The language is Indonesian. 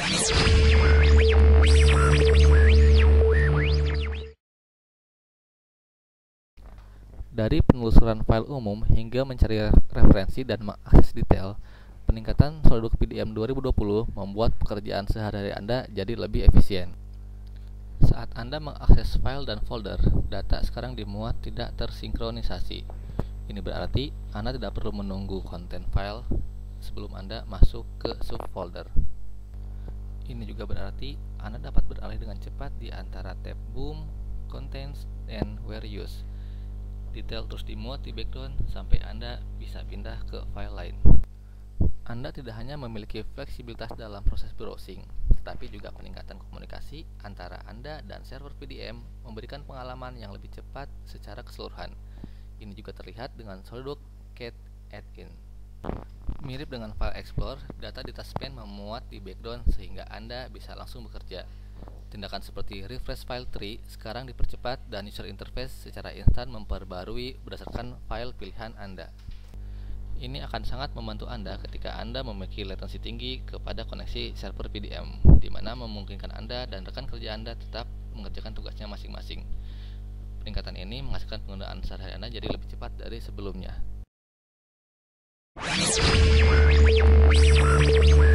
Dari penelusuran file umum hingga mencari referensi dan mengakses detail, peningkatan SolidWorks PDM 2020 membuat pekerjaan sehari-hari Anda jadi lebih efisien. Saat Anda mengakses file dan folder, data sekarang dimuat tidak tersinkronisasi. Ini berarti Anda tidak perlu menunggu konten file sebelum Anda masuk ke subfolder. Ini juga berarti Anda dapat beralih dengan cepat di antara tab Boom, Contents, dan Where Used. Detail terus dimuat di background sampai Anda bisa pindah ke file lain. Anda tidak hanya memiliki fleksibilitas dalam proses browsing, tetapi juga peningkatan komunikasi antara Anda dan server PDM memberikan pengalaman yang lebih cepat secara keseluruhan. Ini juga terlihat dengan SolidWorks Cat Add-in. Mirip dengan file Explorer, data di taskspan memuat di background sehingga Anda bisa langsung bekerja. Tindakan seperti refresh file tree sekarang dipercepat dan user interface secara instan memperbarui berdasarkan file pilihan Anda. Ini akan sangat membantu Anda ketika Anda memiliki latensi tinggi kepada koneksi server PDM, di mana memungkinkan Anda dan rekan kerja Anda tetap mengerjakan tugasnya masing-masing. Peningkatan ini menghasilkan penggunaan sehari-hari Anda jadi lebih cepat dari sebelumnya.